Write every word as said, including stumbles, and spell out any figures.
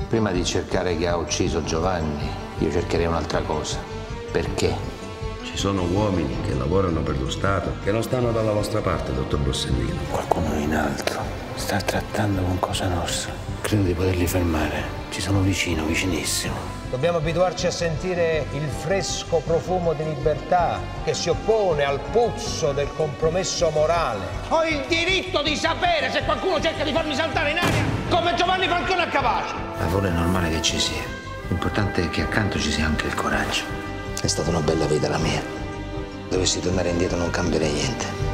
Prima di cercare chi ha ucciso Giovanni, io cercherei un'altra cosa. Perché? Ci sono uomini che lavorano per lo Stato che non stanno dalla vostra parte, dottor Borsellino. Qualcuno in alto sta trattando con Cosa Nostra. Credo di poterli fermare. Ci sono vicino, vicinissimo. Dobbiamo abituarci a sentire il fresco profumo di libertà che si oppone al puzzo del compromesso morale. Ho il diritto di sapere se qualcuno cerca di farmi saltare in aria come Giovanni Falcone a cavallo. Lavoro è normale che ci sia. L'importante è che accanto ci sia anche il coraggio. È stata una bella vita la mia. Dovessi tornare indietro non cambierei niente.